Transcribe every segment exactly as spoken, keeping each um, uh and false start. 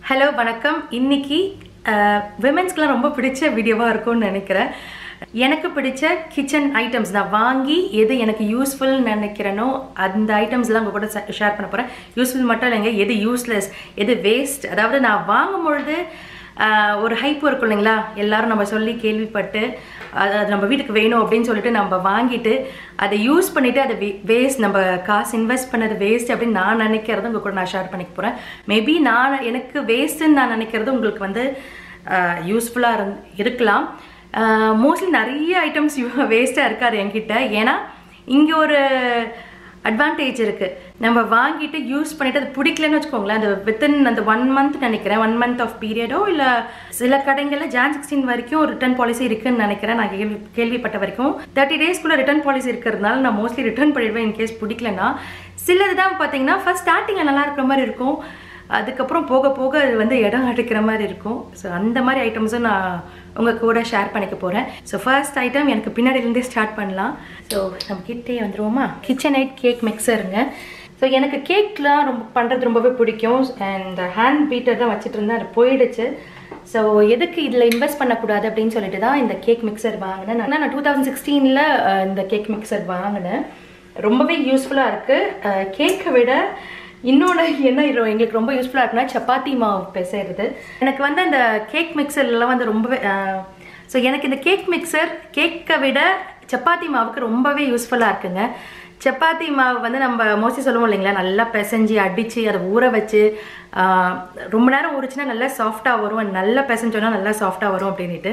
Hello வணக்கம். இன்னைக்கு விமென்ஸ்க்குலாம் ரொம்ப பிடிச்ச வீடியோவாக இருக்கும்னு நினைக்கிறேன். எனக்கு பிடிச்ச கிச்சன் ஐட்டம்ஸ் நான் வாங்கி எது எனக்கு யூஸ்ஃபுல்னு நினைக்கிறேனோ அந்த ஐட்டம்ஸ்லாம் உங்கள் கூட ஷேர் பண்ண போகிறேன். யூஸ்ஃபுல் மட்டும் இல்லைங்க, எது யூஸ்லெஸ், எது வேஸ்ட். அதாவது நான் வாங்கும் பொழுது ஒரு ஹைப் இருக்கும் இல்லைங்களா, எல்லாரும் நம்ம சொல்லி கேள்விப்பட்டு அது நம்ம வீட்டுக்கு வேணும் அப்படின்னு சொல்லிட்டு நம்ம வாங்கிட்டு அதை யூஸ் பண்ணிவிட்டு அதை வேஸ்ட், நம்ம காசு இன்வெஸ்ட் பண்ணது வேஸ்ட் அப்படின்னு நான் நினைக்கிறதும் உங்கள் கூட நான் ஷேர் பண்ணிக்க போகிறேன். மேபி நான் எனக்கு வேஸ்ட்டுன்னு நான் நினைக்கிறது உங்களுக்கு வந்து யூஸ்ஃபுல்லாக இருந் இருக்கலாம். மோஸ்ட்லி நிறைய ஐட்டம்ஸ் வேஸ்ட்டாக இருக்காது என்கிட்ட. ஏன்னா இங்கே ஒரு அட்வான்டேஜ் இருக்குது. நம்ம வாங்கிட்டு யூஸ் பண்ணிவிட்டு அது பிடிக்கலன்னு வச்சுக்கோங்களேன், அந்த வித்தின் அந்த ஒன் மந்த் நினைக்கிறேன், ஒன் மந்த் ஆஃப் பீரியடோ இல்லை சில கடைகளில் ஜான் சிக்ஸ்டீன் வரைக்கும் ரிட்டர்ன் பாலிசி இருக்குன்னு நினைக்கிறேன். நான் கேள்வி கேள்விப்பட்ட வரைக்கும் தேர்ட்டி டேஸ்க்குள்ளே ரிட்டர்ன் பாலிசி இருக்கிறதுனால நான் மோஸ்ட்லி ரிட்டர்ன் பண்ணிடுவேன் இன்கேஸ் பிடிக்கலன்னா. சிலது தான் பார்த்தீங்கன்னா ஃபர்ஸ்ட் ஸ்டார்டிங்கில் நல்லா இருக்கிற மாதிரி இருக்கும், அதுக்கப்புறம் போக போக அது வந்து இடம் அடிக்கிற மாதிரி இருக்கும். ஸோ அந்த மாதிரி ஐட்டம்ஸும் நான் உங்கள் கூட ஷேர் பண்ணிக்க போகிறேன். ஸோ ஃபர்ஸ்ட் ஐட்டம் எனக்கு பின்னாடியிலேருந்தே ஸ்டார்ட் பண்ணலாம். ஸோ நம்ம கிட்டே வந்துடுவோமா. கிச்சன் ஐட் கேக் மிக்சருங்க. ஸோ எனக்கு கேக்லாம் ரொம்ப பண்ணுறது ரொம்பவே பிடிக்கும். அண்ட் ஹேண்ட் பீட்டர் தான் வச்சுட்டு இருந்தேன், அது போயிடுச்சு. ஸோ எதுக்கு இதில் இன்வெஸ்ட் பண்ணக்கூடாது அப்படின்னு சொல்லிட்டு தான் இந்த கேக் மிக்சர் வாங்கினேன். நான் டூ தௌசண்ட் சிக்ஸ்டீனில் இந்த கேக் மிக்சர் வாங்கினேன். ரொம்பவே யூஸ்ஃபுல்லாக இருக்குது. கேக்கை விட இன்னொன்று என்ன எங்களுக்கு ரொம்ப யூஸ்ஃபுல்லாக இருக்குன்னா சப்பாத்தி மாவு பிசைறது. எனக்கு வந்து அந்த கேக் மிக்சர்லாம் வந்து ரொம்பவே ஸோ எனக்கு இந்த கேக் மிக்சர் கேக்கை விட சப்பாத்தி மாவுக்கு ரொம்பவே யூஸ்ஃபுல்லாக இருக்குங்க. சப்பாத்தி மாவு வந்து நம்ம மோஸ்ட்லி சொல்லுவோம் இல்லைங்களா, நல்லா பிசைஞ்சு அடித்து அதை ஊற வச்சு ரொம்ப நேரம் ஊறிச்சுன்னா நல்லா சாஃப்டாக வரும், நல்லா பிசைஞ்சோன்னா நல்லா சாஃப்டாக வரும் அப்படின்ட்டு.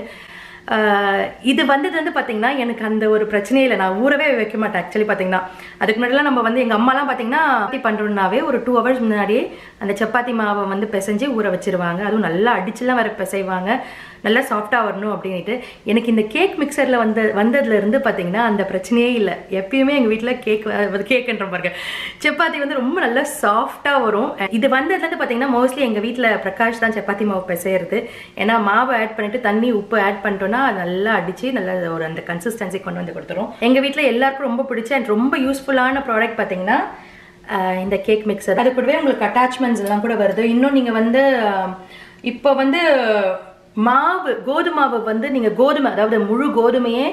இது வந்தது வந்து பார்த்தீங்கன்னா எனக்கு அந்த ஒரு பிரச்சனையே இல்லை. நான் ஊறவே வைக்க மாட்டேன் ஆக்சுவலி. பார்த்தீங்கன்னா அதுக்கு முன்னாடிலாம் நம்ம வந்து எங்கள் அம்மாலாம் பார்த்தீங்கன்னா சப்பாத்தி பண்ணுறோன்னாவே ஒரு டூ ஹவர்ஸ் முன்னாடியே அந்த சப்பாத்தி மாவை வந்து பிசைஞ்சு ஊற வச்சிருவாங்க. அதுவும் நல்லா அடிச்சுலாம் வர பிசைவாங்க, நல்லா சாஃப்டாக வரணும் அப்படின்ட்டு. எனக்கு இந்த கேக் மிக்சரில் வந்த வந்ததுலேருந்து பார்த்தீங்கன்னா அந்த பிரச்சனையே இல்லை. எப்பயுமே எங்கள் வீட்டில் கேக் கேக்குன்ற பாருங்க சப்பாத்தி வந்து ரொம்ப நல்லா சாஃப்டாக வரும். இது வந்ததுலேருந்து பார்த்தீங்கன்னா மோஸ்ட்லி எங்கள் வீட்டில் பிரகாஷ் தான் சப்பாத்தி மாவு பிசைறது. ஏன்னா மாவு ஆட் பண்ணிட்டு தண்ணி உப்பு ஆட் பண்ணிட்டோன்னா நல்லா அடிச்சு நல்லா ஒரு அந்த கன்சிஸ்டன்சி கொண்டு வந்து கொடுத்துரும். எங்கள் வீட்டில் எல்லாருக்கும் ரொம்ப பிடிச்ச அண்ட் ரொம்ப யூஸ்ஃபுல்லான ப்ராடக்ட் பார்த்தீங்கன்னா இந்த கேக் மிக்சர். அது கூடவே உங்களுக்கு அட்டாச்மெண்ட்ஸ் எல்லாம் கூட வருது. இன்னும் நீங்கள் வந்து இப்போ வந்து மாவு கோதுமாவை வந்து நீங்கள் கோதுமை அதாவது முழு கோதுமையே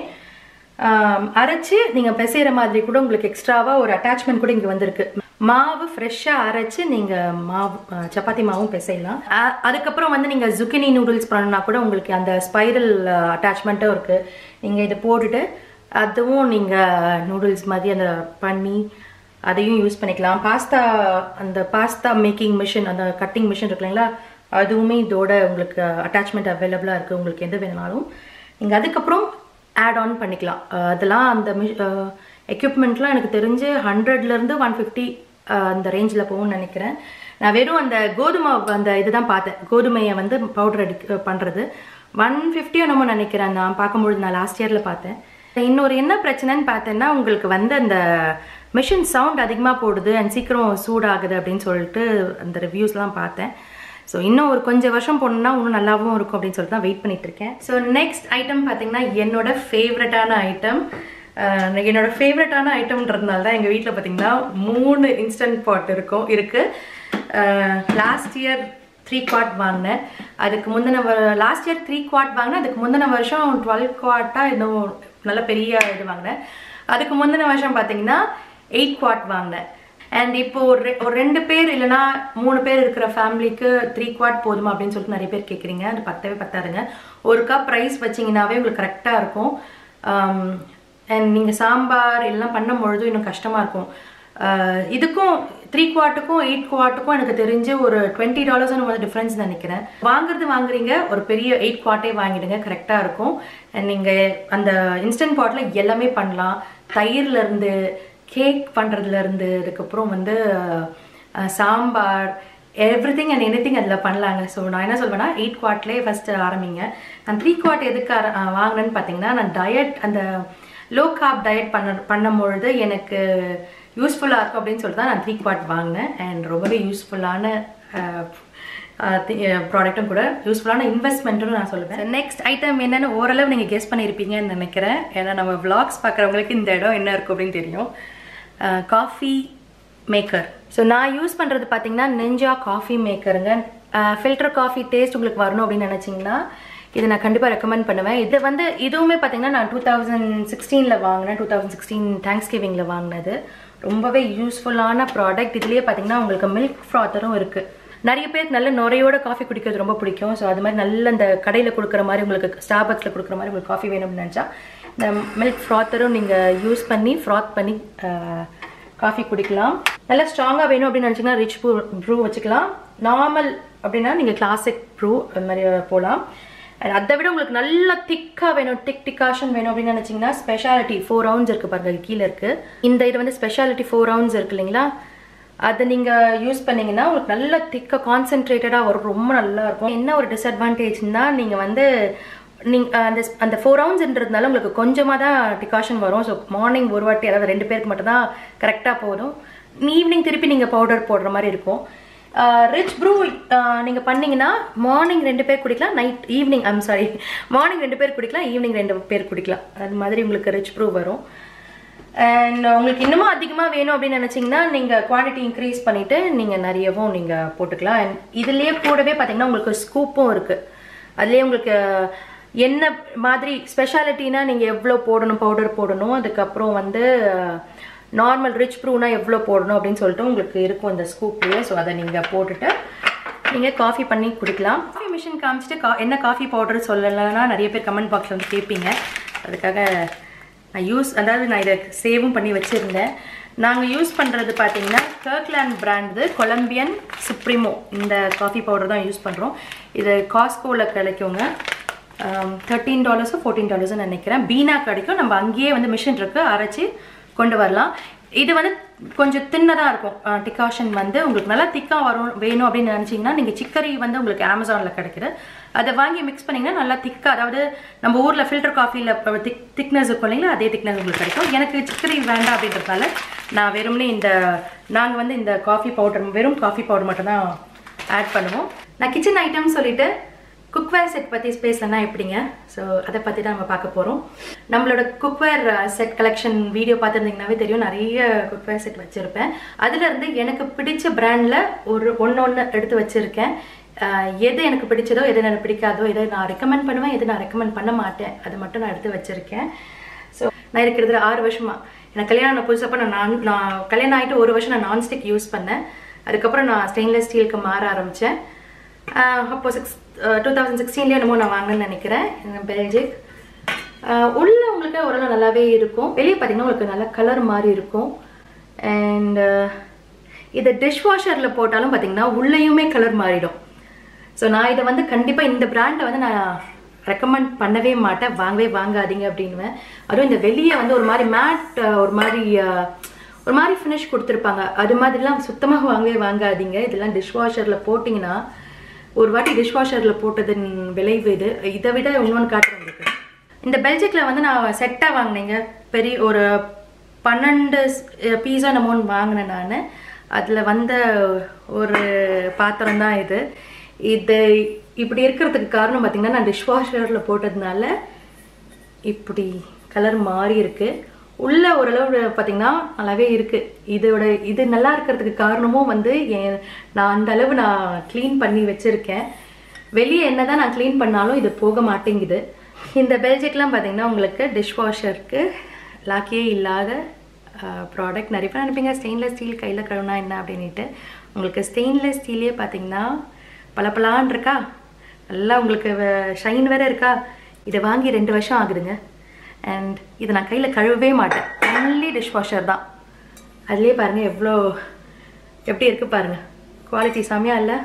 அரைச்சி நீங்கள் பிசைகிற மாதிரி கூட உங்களுக்கு எக்ஸ்ட்ராவாக ஒரு அட்டாச்மெண்ட் கூட இங்கே வந்திருக்கு. மாவு ஃப்ரெஷ்ஷாக அரைச்சி நீங்கள் மாவு சப்பாத்தி மாவும் பிசையலாம். அதுக்கப்புறம் வந்து நீங்கள் ஜுக்கினி நூடுல்ஸ் பண்ணணுன்னா கூட உங்களுக்கு அந்த ஸ்பைரல் அட்டாச்மெண்ட்டும் இருக்குது. நீங்கள் இதை போட்டுட்டு அதுவும் நீங்கள் நூடுல்ஸ் மாதிரி அந்த பண்ணி அதையும் யூஸ் பண்ணிக்கலாம். பாஸ்தா அந்த பாஸ்தா மேக்கிங் மிஷின் அந்த கட்டிங் மிஷின் இருக்கு இல்லைங்களா, அதுவுமே இதோட உங்களுக்கு அட்டாச்மெண்ட் அவைலபிளாக இருக்குது. உங்களுக்கு எது வேணுனாலும் நீங்கள் அதுக்கப்புறம் ஆட் ஆன் பண்ணிக்கலாம். அதெல்லாம் அந்த எக்யூப்மெண்ட்லாம் எனக்கு தெரிஞ்சு ஹண்ட்ரட்லேருந்து ஒன் ஃபிஃப்டி அந்த ரேஞ்சில் போகும்னு நினைக்கிறேன். நான் வெறும் அந்த கோதுமை அந்த இதுதான் பார்த்தேன், கோதுமையை வந்து பவுடர் அடி பண்ணுறது ஒன் ஃபிஃப்டியோ நம்ம நினைக்கிறேன் நான் பார்க்கும்பொழுது. நான் லாஸ்ட் இயரில் பார்த்தேன். இன்னொரு என்ன பிரச்சனைன்னு பார்த்தேன்னா உங்களுக்கு வந்து அந்த மிஷின் சவுண்ட் அதிகமாக போடுது அண்ட் சீக்கிரம் சூடாகுது அப்படின்னு சொல்லிட்டு அந்த ரிவ்யூஸ்லாம் பார்த்தேன். ஸோ இன்னும் ஒரு கொஞ்சம் வருஷம் போனோம்னா இன்னும் நல்லாவும் இருக்கும் அப்படின்னு சொல்லிட்டு தான் வெயிட் பண்ணிட்டு இருக்கேன். ஸோ நெக்ஸ்ட் ஐட்டம் பார்த்தீங்கன்னா என்னோட ஃபேவரட்டான ஐட்டம். என்னோட ஃபேவரட்டான ஐட்டம்ன்றதுனால தான் எங்கள் வீட்டில் பார்த்தீங்கன்னா மூணு இன்ஸ்டன்ட் பாட் இருக்கும் இருக்குது. லாஸ்ட் இயர் த்ரீ குவாட் வாங்கினேன். அதுக்கு முந்தின லாஸ்ட் இயர் த்ரீ குவாட் வாங்கினேன். அதுக்கு முந்தின வருஷம் டுவெல் குவாட்டாக இன்னும் நல்ல பெரிய இது வாங்கினேன். அதுக்கு முந்தின வருஷம் பார்த்தீங்கன்னா எயிட் குவாட் வாங்கினேன். அண்ட் இப்போ ஒரு ஒரு ரெண்டு பேர் இல்லைனா மூணு பேர் இருக்கிற ஃபேமிலிக்கு த்ரீ குவாட் போதுமா அப்படின்னு சொல்லிட்டு நிறைய பேர் கேட்குறீங்க. அது பத்தவே பத்தாதுங்க. ஒரு கப் ரைஸ் வச்சிங்கன்னாவே உங்களுக்கு கரெக்டாக இருக்கும். அண்ட் நீங்கள் சாம்பார் எல்லாம் பண்ணும்பொழுதும் இன்னும் கஷ்டமாக இருக்கும். இதுக்கும் த்ரீ குவாட்டுக்கும் எயிட் குவாட்டுக்கும் எனக்கு தெரிஞ்சு ஒரு டுவெண்ட்டி டாலர்ஸ் வந்து டிஃப்ரென்ஸ் நினைக்கிறேன். வாங்குறது வாங்குறீங்க ஒரு பெரிய எயிட் குவாட்டே வாங்கிடுங்க, கரெக்டாக இருக்கும். அண்ட் நீங்கள் அந்த இன்ஸ்டன்ட் பாட்டில் எல்லாமே பண்ணலாம். தயிர்லேருந்து கேக் பண்ணுறதுலேருந்து அதுக்கப்புறம் வந்து sambar everything and anything அதில் பண்ணலாங்க. ஸோ நான் என்ன சொல்வேன்னா எயிட் குவாட்லேயே ஃபஸ்ட்டு ஆரம்பிங்க. நான் த்ரீ குவாட் எதுக்கு வாங்கினேன்னு பார்த்தீங்கன்னா நான் டயட் அந்த லோ கார்ப் டயட் பண்ண பண்ணும்பொழுது எனக்கு யூஸ்ஃபுல்லாக இருக்கும் அப்படின்னு சொல்லிட்டு தான் நான் த்ரீ குவாட் வாங்கினேன். அண்ட் ரொம்பவே யூஸ்ஃபுல்லான ப்ராடக்ட்டும் கூட, யூஸ்ஃபுல்லான இன்வெஸ்ட்மெண்ட்டும் நான் சொல்லுவேன். நெக்ஸ்ட் ஐட்டம் என்னென்னு ஓரளவு நீங்கள் கெஸ் பண்ணியிருப்பீங்கன்னு நினைக்கிறேன். ஏன்னா நம்ம விளாக்ஸ் பார்க்குறவங்களுக்கு இந்த இடம் என்ன இருக்கும் அப்படின்னு தெரியும். Coffee maker. ஸோ நான் யூஸ் பண்ணுறது பார்த்தீங்கன்னா நிஞ்சா காஃபி மேக்கருங்க. ஃபில்டர் காஃபி டேஸ்ட் உங்களுக்கு வரணும் அப்படின்னு நினச்சிங்கன்னா இதை நான் கண்டிப்பாக ரெக்கமெண்ட் பண்ணுவேன். இது வந்து இதுவுமே பார்த்தீங்கன்னா நான் டூ தௌசண்ட் சிக்ஸ்டீனில் வாங்கினேன். டூ தௌசண்ட் சிக்ஸ்டீன் தேங்க்ஸ் கிவிங்கில் வாங்கினது. ரொம்பவே யூஸ்ஃபுல்லான ப்ராடக்ட். இதுலேயே பார்த்தீங்கன்னா உங்களுக்கு மில்க் ஃப்ராத்தரும் இருக்குது. நிறைய பேருக்கு நல்ல நுரையோட காஃபி குடிக்கிறது ரொம்ப பிடிக்கும். ஸோ அது மாதிரி நல்ல இந்த கடையில் கொடுக்குற மாதிரி உங்களுக்கு ஸ்டார்பக்ஸில் கொடுக்குற மாதிரி உங்களுக்கு காஃபி வேணும்னு நினச்சா இந்த மில்க் ஃப்ராத்தரும் நீங்கள் யூஸ் பண்ணி ஃப்ராத் பண்ணி காஃபி குடிக்கலாம். நல்லா ஸ்ட்ராங்காக வேணும் அப்படின்னு நினச்சிங்கன்னா ரிச் ப்ரூ ப்ரூ வச்சுக்கலாம். நார்மல் அப்படின்னா நீங்கள் கிளாசிக் ப்ரூ அது மாதிரி போகலாம். அதை விட உங்களுக்கு நல்லா திக்காக வேணும், திக் டிகாஷன் வேணும் அப்படின்னு நினச்சிங்கன்னா ஸ்பெஷாலிட்டி ஃபோர் ரவுண்ட்ஸ் இருக்குது பாருங்கள், கீழே இருக்குது. இந்த இது வந்து ஸ்பெஷாலிட்டி ஃபோர் ரவுண்ட்ஸ் இருக்குது இல்லைங்களா, அதை நீங்கள் யூஸ் பண்ணிங்கன்னா உங்களுக்கு நல்லா திக்காக கான்சென்ட்ரேட்டடாக வரும், ரொம்ப நல்லா இருக்கும். என்ன ஒரு டிஸ்அட்வான்டேஜ்னா நீங்கள் வந்து நீங்கள் அந்த அந்த ஃபோர் ரவுண்ட்ஸ்ன்றதுனால உங்களுக்கு கொஞ்சமாக தான் டிகாஷன் வரும். ஸோ மார்னிங் ஒரு வாட்டி அதாவது ரெண்டு பேருக்கு மட்டும் தான் கரெக்டாக போதும். ஈவினிங் திருப்பி நீங்கள் பவுடர் போடுற மாதிரி இருக்கும். ரிச் ப்ரூ நீங்கள் பண்ணிங்கன்னா மார்னிங் ரெண்டு பேர் குடிக்கலாம், night evening I'm sorry morning ரெண்டு பேர் குடிக்கலாம், ஈவினிங் ரெண்டு பேர் குடிக்கலாம். அது மாதிரி உங்களுக்கு ரிச் ப்ரூ வரும். அண்ட் உங்களுக்கு இன்னமும் அதிகமாக வேணும் அப்படின்னு நினச்சிங்கன்னா நீங்கள் குவான்டிட்டி இன்க்ரீஸ் பண்ணிவிட்டு நீங்கள் நிறையவும் நீங்கள் போட்டுக்கலாம். அண்ட் இதுலேயே கூடவே பார்த்தீங்கன்னா உங்களுக்கு ஸ்கூப்பும் இருக்குது. அதுலேயே உங்களுக்கு என்ன மாதிரி ஸ்பெஷாலிட்டினா நீங்கள் எவ்வளோ போடணும், பவுடர் போடணும், அதுக்கப்புறம் வந்து நார்மல் ரிச் ப்ரூனா எவ்வளோ போடணும் அப்படின்னு சொல்லிட்டு உங்களுக்கு இருக்கும் அந்த ஸ்கூப்லேயே. ஸோ அதை நீங்கள் போட்டுட்டு நீங்கள் காஃபி பண்ணி குடிக்கலாம். காஃபி மிஷின் காமிச்சிட்டு கா என்ன காஃபி பவுடர் சொல்லலைன்னா நிறைய பேர் கமெண்ட் பாக்ஸில் வந்து கேட்பீங்க. அதுக்காக நான் யூஸ் அதாவது நான் இதை சேவும் பண்ணி வச்சுருந்தேன். நாங்கள் யூஸ் பண்ணுறது பார்த்தீங்கன்னா கர்க்லேண்ட் பிராண்டு கொலம்பியன் சுப்ரீமோ இந்த காஃபி பவுடர் தான் யூஸ் பண்ணுறோம். இது காஸ்கோவில் கிடைக்குங்க. தேர்ட்டீன் டாலர்ஸோ ஃபோர்டீன் டாலர்ஸ்ன்னு நினைக்கிறேன். பீனா கிடைக்கும். நம்ம அங்கேயே வந்து மிஷின் இருக்குது, அரைச்சி கொண்டு வரலாம். இது வந்து கொஞ்சம் தின்னதாக இருக்கும். டிகாஷன் வந்து உங்களுக்கு நல்லா திக்காக வரும் வேணும் அப்படின்னு நினச்சிங்கன்னா நீங்கள் சிக்கரி வந்து உங்களுக்கு அமேசானில் கிடைக்குது, அதை வாங்கி மிக்ஸ் பண்ணிங்கன்னா நல்லா திக்காக, அதாவது நம்ம ஊரில் ஃபில்டர் காஃபியில் திக் திக்னஸ் இருக்கும் இல்லைங்களா, அதே திக்னஸ் உங்களுக்கு கிடைக்கும். எனக்கு சிக்கரி வேண்டாம் அப்படின்றதுனால நான் வெறும்னே இந்த நாங்கள் வந்து இந்த காஃபி பவுடர் வெறும் காஃபி பவுடர் மட்டும்தான் ஆட் பண்ணுவோம். நான் கிச்சன் ஐட்டம்ஸ் சொல்லிவிட்டு குக்வேர் செட் பற்றி பேசலன்னா எப்படிங்க? ஸோ அதை பற்றி தான் நம்ம பார்க்க போகிறோம். நம்மளோட குக்வேர் செட் கலெக்ஷன் வீடியோ பார்த்துருந்தீங்கன்னாவே தெரியும், நிறைய குக்வேர் செட் வச்சுருப்பேன். அதுலேருந்து எனக்கு பிடிச்ச பிராண்டில் ஒரு ஒன்று ஒன்று எடுத்து வச்சுருக்கேன். எது எனக்கு பிடிச்சதோ எது எனக்கு பிடிக்காதோ எதை நான் ரெக்கமெண்ட் பண்ணுவேன், எது நான் ரெக்கமெண்ட் பண்ண மாட்டேன், அது மட்டும் நான் எடுத்து வச்சுருக்கேன். ஸோ நான் இருக்கிறது ஆறு வருஷமாக எனக்கு கல்யாணம் புதுசப்போ நான் நான் நான் கல்யாணம் ஆகிட்டு ஒரு வருஷம் நான் நான்ஸ்டிக் யூஸ் பண்ணேன். அதுக்கப்புறம் நான் ஸ்டெயின்லெஸ் ஸ்டீலுக்கு மாற ஆரம்பித்தேன். அப்போ சிக்ஸ் டூ தௌசண்ட் சிக்ஸ்டீன்லேயே என்னமோ நான் வாங்கினேன்னு நினைக்கிறேன். பெல்ஜிக் உள்ள உங்களுக்கு ஓரளவு நல்லாவே இருக்கும். வெளியே பார்த்தீங்கன்னா உங்களுக்கு நல்ல கலர் மாதிரி இருக்கும். அண்ட் இதை டிஷ் வாஷரில் போட்டாலும் பார்த்தீங்கன்னா உள்ளேயுமே கலர் மாறிடும். ஸோ நான் இதை வந்து கண்டிப்பாக இந்த பிராண்டை வந்து நான் ரெக்கமெண்ட் பண்ணவே மாட்டேன், வாங்கவே வாங்காதீங்க அப்படின்னுவேன். அதுவும் இந்த வெளியே வந்து ஒரு மாதிரி மேட் ஒரு மாதிரி ஒரு மாதிரி ஃபினிஷ் கொடுத்துருப்பாங்க, அது மாதிரிலாம் சுத்தமாக வாங்கவே வாங்காதீங்க. இதெல்லாம் டிஷ் வாஷரில் போட்டிங்கன்னா ஒரு வாட்டி டிஷ் வாஷரில் போட்டதன் விளைவு இது. இதை விட இன்னொன்று காட்டுறேன் உங்களுக்கு. இந்த பெல்ஜிக்கில் வந்து நான் செட்டாக வாங்கினேங்க, பெரிய ஒரு பன்னெண்டு பீஸா நம்மோன்னு வாங்கினேன் நான். அதில் வந்த ஒரு பாத்திரம் தான் இது. இது இப்படி இருக்கிறதுக்கு காரணம் பார்த்திங்கன்னா நான் டிஷ் வாஷரில் போட்டதுனால இப்படி கலர் மாறி இருக்குது. உள்ள ஓரளவு பார்த்திங்கன்னா நல்லாவே இருக்குது. இதோட இது நல்லா இருக்கிறதுக்கு காரணமும் வந்து என் நான் அந்த அளவு நான் க்ளீன் பண்ணி வச்சுருக்கேன். வெளியே என்ன தான் நான் க்ளீன் பண்ணாலும் இது போக மாட்டேங்குது. இந்த பெல்ஜிக்லாம் பார்த்திங்கன்னா உங்களுக்கு டிஷ் வாஷருக்கு லாக்கியே இல்லாத ப்ராடக்ட். நிறைய பேர் நினைப்பீங்க ஸ்டெயின்லெஸ் ஸ்டீல் கையில் கழுவுனா என்ன அப்படின்ட்டு. உங்களுக்கு ஸ்டெயின்லெஸ் ஸ்டீலே பார்த்திங்கன்னா பளபளான்னு இருக்கா, நல்லா உங்களுக்கு ஷைன் வேறு இருக்கா. இதை வாங்கி ரெண்டு வருஷம் ஆகுதுங்க. அண்ட் இதை நான் கையில் கழுவவே மாட்டேன், ஒன்லி டிஷ் வாஷர் தான். அதுலேயே பாருங்கள் எவ்வளோ எப்படி இருக்குது பாருங்கள், குவாலிட்டி செம்மையாக இல்லை.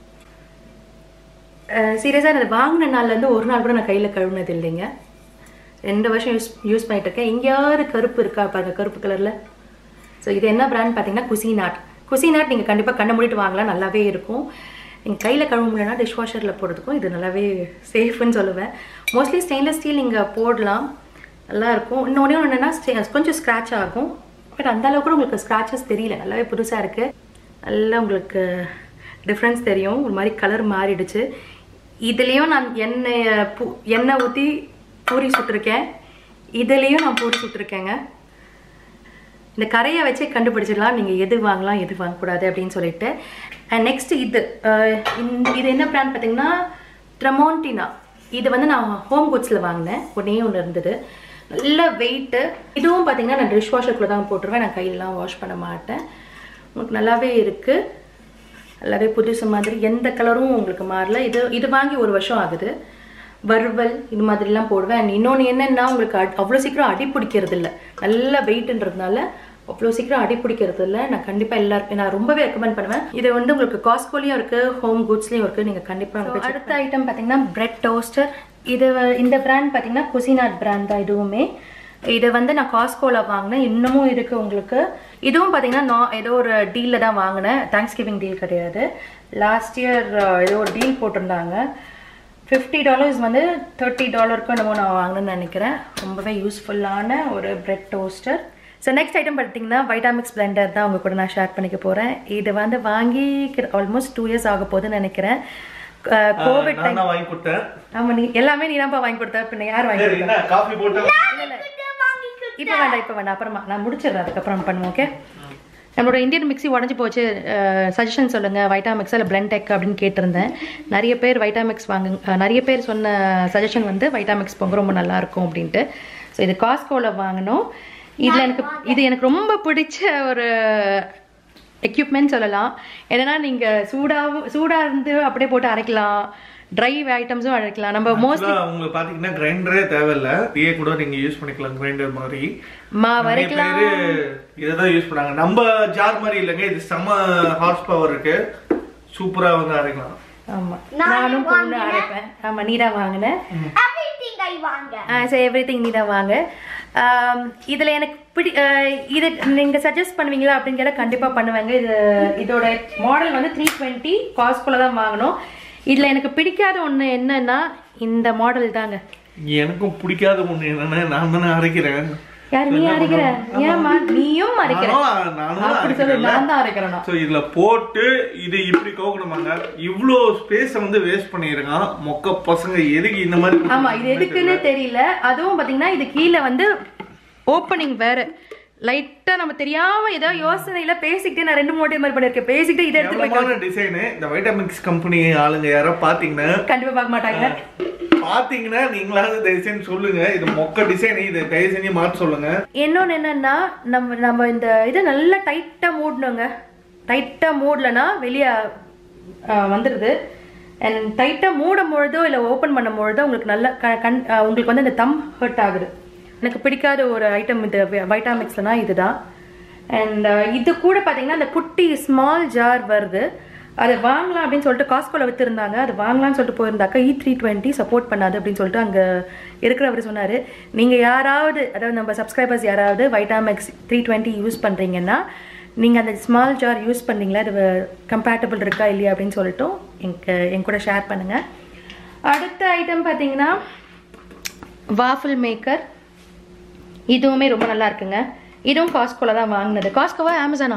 சீரியஸாக நான் வாங்கின நாள்லேருந்து ஒரு நாள் கூட நான் கையில் கழுவுனது இல்லைங்க. ரெண்டு வருஷம் யூஸ் யூஸ் பண்ணிட்டு இருக்கேன். எங்கேயாவது கருப்பு இருக்கா பாருங்கள், கருப்பு கலரில். ஸோ இது என்ன பிராண்ட் பார்த்தீங்கன்னா குசிநாட். குசிநாட் நீங்கள் கண்டிப்பாக கண்ணை மூடிட்டு வாங்கலாம், நல்லாவே இருக்கும். நீங்கள் கையில் கழுவ முடியலன்னா டிஷ் வாஷரில் போடுறதுக்கும் இது நல்லாவே சேஃப்னு சொல்லுவேன். மோஸ்ட்லி ஸ்டெயின்லெஸ் ஸ்டீல் நீங்கள் போடலாம், நல்லாயிருக்கும். இன்னொன்னே ஒன்று என்னென்னா கொஞ்சம் ஸ்க்ராட்ச் ஆகும், பட் அந்தளவுக்கு கூட உங்களுக்கு ஸ்க்ராச்சஸ் தெரியல, நல்லாவே புதுசாக இருக்குது. நல்லா உங்களுக்கு டிஃப்ரென்ஸ் தெரியும், ஒரு மாதிரி கலர் மாறிடுச்சு. இதுலேயும் நான் எண்ணெயை பூ எண்ணெய் ஊற்றி பூரி சுட்டிருக்கேன், இதுலேயும் நான் பூரி சுட்டிருக்கேங்க. இந்த கரையை வச்சு கண்டுபிடிச்சிடலாம் நீங்கள் எது வாங்கலாம் எது வாங்கக்கூடாது அப்படின்னு சொல்லிட்டு. அண்ட் நெக்ஸ்ட் இது இது என்ன பிராண்ட் பார்த்தீங்கன்னா ட்ரமோண்டினா. இது வந்து நான் ஹோம் குட்ஸில் வாங்கினேன். ஒன்றே ஒன்று இருந்தது, நல்ல வெயிட்டு. இதுவும் பார்த்தீங்கன்னா நான் டிஷ் வாஷருக்குள்ளே தான் போட்டுருவேன், நான் கையிலலாம் வாஷ் பண்ண மாட்டேன். உங்களுக்கு நல்லாவே இருக்குது, நல்லாவே புதுசு மாதிரி, எந்த கலரும் உங்களுக்கு மாறல. இது இது வாங்கி ஒரு வருஷம் ஆகுது. வறுவல் இது மாதிரிலாம் போடுவேன். அண்ட் இன்னொன்று என்னென்னா உங்களுக்கு அவ்வளோ சீக்கிரம் அடி பிடிக்கிறது இல்லை, நல்ல வெயிட்டுன்றதுனால அவ்வளோ சீக்கிரம் அடி பிடிக்கிறது இல்லை. நான் கண்டிப்பாக எல்லாருக்கும் நான் ரொம்பவே ரெக்கமெண்ட் பண்ணுவேன். இது வந்து உங்களுக்கு காஸ்ட்கோலையும் இருக்குது, ஹோம் குட்ஸ்லேயும் இருக்குது, நீங்கள் கண்டிப்பாக. அடுத்த ஐட்டம் பார்த்தீங்கன்னா பிரெட் டோஸ்டர். இது இந்த பிராண்ட் பார்த்தீங்கன்னா குசினாட் பிராண்ட் தான் இதுவுமே. இது வந்து நான் காஸ்ட்கோவில் வாங்கினேன், இன்னமும் இருக்குது உங்களுக்கு. இதுவும் பார்த்தீங்கன்னா நான் ஏதோ ஒரு டீலில் தான் வாங்கினேன், தேங்க்ஸ் கிவிங் டீல் கிடையாது. லாஸ்ட் இயர் ஏதோ ஒரு டீல் போட்டிருந்தாங்க. ஃபிஃப்டி டாலர்ஸ் வந்து தேர்ட்டி டாலருக்கும் என்னமோ நான் வாங்கினேன்னு நினைக்கிறேன். ரொம்பவே யூஸ்ஃபுல்லான ஒரு bread toaster. So next item பார்த்தீங்கன்னா வைட்டாமிக்ஸ் பிளெண்டர் தான் உங்கள் கூட நான் ஷேர் பண்ணிக்க போகிறேன். இது வந்து வாங்கி ஆல்மோஸ்ட் டூ இயர்ஸ் ஆக போகுதுன்னு நினைக்கிறேன். கோவிட் டைம் வாங்கி கொடுத்தேன். ஆமாம், நீ எல்லாமே நீ தான்ப்பா வாங்கி கொடுத்தா, பின்ன யார் வாங்கி கொடுத்தா? காஃபி போட்டு இப்போ வேண்டாம், இப்போ வேண்டாம், அப்புறமா நான் முடிச்சிடுறேன், அதுக்கப்புறம் பண்ணுவோம். ஓகே, நம்மளோட இந்தியன் மிக்ஸி உடஞ்சி போச்சு, சஜஷன் சொல்லுங்கள், வைட்டாமிக்ஸ் இல்லை பிளெண்டெக் அப்படின்னு கேட்டிருந்தேன். நிறைய பேர் வைட்டாமிக்ஸ் வாங்க, நிறைய பேர் சொன்ன சஜஷன் வந்து வைட்டாமிக்ஸ் பொங்க ரொம்ப நல்லாயிருக்கும் அப்படின்ட்டு. ஸோ இது காஸ்ட்கோவில் வாங்கினோம். இதில் எனக்கு இது எனக்கு ரொம்ப பிடிச்ச ஒரு எக்யூப்மெண்ட் சொல்லலாம். என்னன்னா நீங்கள் சூடாக சூடாக இருந்து அப்படியே போட்டு அரைக்கலாம், ட்ரை ஐட்டம்ஸும் அரைக்கலாம். நம்ம மோஸ்ட்லி உங்களுக்கு பாத்தீங்கன்னா கிரைண்டரே தேவையில்லை, டீயே கூட நீங்க யூஸ் பண்ணிக்கலாம். கிரைண்டர் மாதிரி மா வரைக்கலாம், இததான் யூஸ் பண்ணாங்க. நம்ம ஜார் மாதிரி இல்லைங்க, இது செம்ம ஹார்ஸ் பவர் இருக்கு, சூப்பரா வந்து அரைக்கலாம். ஆமா, நானும் பொண்ணு அரைப்பேன். ஆமா, நீ தான் வாங்கின எவ்ரிதிங் நீ தான் வாங்க. இதுல எனக்கு பிடி இது நீங்க சஜஸ்ட் பண்ணுவீங்களா அப்படின்னு கேட்டால் கண்டிப்பா பண்ணுவாங்க. இது இதோட மாடல் வந்து த்ரீ டுவெண்ட்டி காஸ்ட்கோல தான் வாங்கணும். இதுல எனக்கு பிடிக்காத ஒண்ணு என்னன்னா இந்த மாடல் தாங்க. எனக்கும் பிடிக்காத ஒண்ணு என்னன்னா நான் தானே அரைக்கிறேன். யார் நீ அரைக்கிற? ஏமா நீயும் அரைக்கிற? அப்படி சொல்லு, நான் தான் அரைக்கிறேன். சோ இதுல போட்டு இது இப்படி கோக்கணுமாங்க, இவ்ளோ ஸ்பேஸ் வந்து வேஸ்ட் பண்ணிருக்கான் மொக்க பசங்க. எதுக்கு இந்த மாதிரி? ஆமா, இது எதுக்குன்னு தெரியல. அதுவும் பாத்தீங்கன்னா இது கீழே வந்து ஓப்பனிங் வேற, லைட்டா நம்ம தெரியாம ஏதோ யோசனையில பேசிக்கிட்டு நான் ரெண்டு மூணு மாதிரி பண்ணிருக்கேன். பேசிக்கிட்டு இதை எடுத்து போய் டிசைன் இந்த வைட்டாமிக்ஸ் கம்பெனி ஆளுங்க யாரோ பாத்தீங்கன்னா கண்டிப்பா பார்க்க மாட்டாங்க. பாத்தீங்கன்னா நீங்களாவது டிசைன் சொல்லுங்க, இது மொக்க டிசைன், இது தயவு செஞ்சு மாற்ற சொல்லுங்க. இன்னொன்னு என்னன்னா நம்ம நம்ம இந்த இது நல்லா டைட்டா மூடணுங்க. டைட்டா மூடலன்னா வெளியே வந்துடுது. அண்ட் டைட்டா மூடும் பொழுதோ இல்லை ஓப்பன் பண்ணும் பொழுதோ உங்களுக்கு நல்ல கண் உங்களுக்கு வந்து இந்த தம் ஹர்ட் ஆகுது. எனக்கு பிடிக்காத ஒரு ஐட்டம் இது வைட்டாமிக்ஸ்னா இதுதான். அண்ட் இது கூட பார்த்தீங்கன்னா இந்த குட்டி ஸ்மால் ஜார் வருது, அதை வாங்கலாம் அப்படின்னு சொல்லிட்டு காஸ்ட்கோல விற்றுருந்தாங்க. அது வாங்கலாம்னு சொல்லிட்டு போயிருந்தாக்கா இ த்ரீ டுவெண்ட்டி சப்போர்ட் பண்ணாது அப்படின்னு சொல்லிட்டு அங்கே இருக்கிறவர் சொன்னார். நீங்கள் யாராவது, அதாவது நம்ம சப்ஸ்கிரைபர்ஸ் யாராவது வைட்டாமிக்ஸ் த்ரீ டுவெண்ட்டி யூஸ் பண்ணுறீங்கன்னா நீங்கள் அந்த ஸ்மால் ஜார் யூஸ் பண்ணீங்களா, அது கம்பேட்டபிள் இருக்கா இல்லையா அப்படின்னு சொல்லிட்டு எனக்கு என் கூட ஷேர் பண்ணுங்கள். அடுத்த ஐட்டம் பார்த்தீங்கன்னா வாஃபிள் மேக்கர். இதுவுமே ரொம்ப நல்லா இருக்குங்க. இதுவும் காஸ்ட்கோல தான் வாங்கினது. காஸ்ட்கோவா அமேசானா?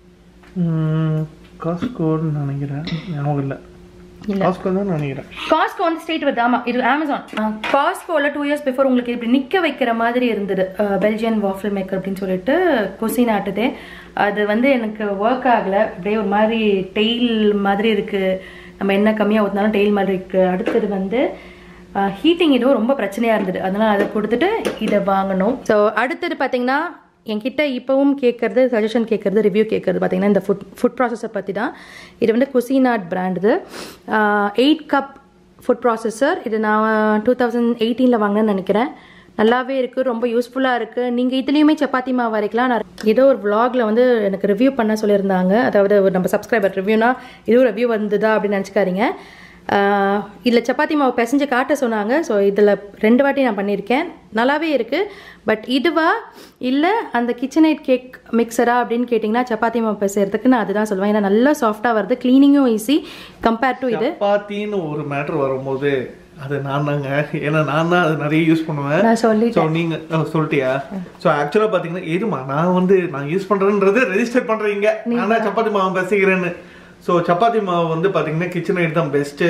காஸ்ட்கோன்னு நினைக்கிறேன், ஞாபகம் இல்லை. காஸ்ட்கோ தான் நினைக்கிறேன். காஸ்ட்கோ வந்து ஸ்டேட் வருது. ஆமா, இது அமேசான். காஸ்ட்கோல டூ இயர்ஸ் பிஃபோர் உங்களுக்கு இப்படி நிக்க வைக்கிற மாதிரி இருந்தது, பெல்ஜியன் வாஃபிள் மேக்கர் அப்படின்னு சொல்லிட்டு குசின் ஆட்டுதே. அது வந்து எனக்கு ஒர்க் ஆகல, அப்படியே ஒரு மாதிரி டெய்ல் மாதிரி இருக்கு. நம்ம என்ன கம்மியாக ஊற்றினாலும் டெய்ல் மாதிரி இருக்கு. அடுத்தது வந்து ஹீட்டிங் இதுவும் ரொம்ப பிரச்சனையாக இருந்தது, அதனால் அதை கொடுத்துட்டு இதை வாங்கணும். ஸோ அடுத்தது பார்த்தீங்கன்னா என்கிட்ட இப்போவும் கேட்குறது, சஜஷன் கேட்குறது, ரிவ்யூ கேட்குறது பார்த்தீங்கன்னா இந்த ஃபுட் ஃபுட் ப்ராசஸர் பற்றி தான். இது வந்து குசினாட் பிராண்டுது, எயிட் கப் ஃபுட் ப்ராசஸர். இது நான் டூ தௌசண்ட் எயிட்டீனில் வாங்கினேன்னு நினைக்கிறேன். நல்லாவே இருக்குது, ரொம்ப யூஸ்ஃபுல்லாக இருக்குது. நீங்கள் இதுலேயுமே சப்பாத்தி மாவு வரைக்கலாம். நான் ஏதோ ஒரு விளாகில் வந்து எனக்கு ரிவ்யூ பண்ண சொல்லியிருந்தாங்க, அதாவது ஒரு நம்ம சப்ஸ்கிரைபர் ரிவ்யூனா இதுவும் ரிவ்யூ வந்ததா அப்படின்னு நினச்சிக்காதீங்க. இதில் சப்பாத்தி மாவு பிசைஞ்சு காட்ட சொன்னாங்க. ஸோ இதில் ரெண்டு வாட்டி நான் பண்ணியிருக்கேன், நல்லாவே இருக்குது. பட் இதுவா இல்லை அந்த கிச்சனைட் கேக் மிக்சரா அப்படின்னு கேட்டிங்கன்னா சப்பாத்தி மாவு பிசைறதுக்கு நான் அதுதான் சொல்லுவேன். ஏன்னா நல்லா சாஃப்டாக வருது, க்ளீனிங்கும் ஈஸி கம்பேர்ட் டு இது. சப்பாத்தின்னு ஒரு மேட்ரு வரும்போது அது நான் தாங்க, ஏன்னா நான் தான் அது நிறைய யூஸ் பண்ணுவேன். நான் சொல்லிட்டேன், நீங்கள் சொல்லிட்டியா? ஸோ ஆக்சுவலாக பார்த்தீங்கன்னா எதுமா நான் வந்து நான் யூஸ் பண்ணுறேன்றது ரெஜிஸ்டர் பண்ணுறீங்க, நான் தான் சப்பாத்தி மாவு பிசைக்கிறேன்னு. ஸோ சப்பாத்தி மாவு வந்து பார்த்தீங்கன்னா கிச்சன் ஐட் தான் பெஸ்ட்டு.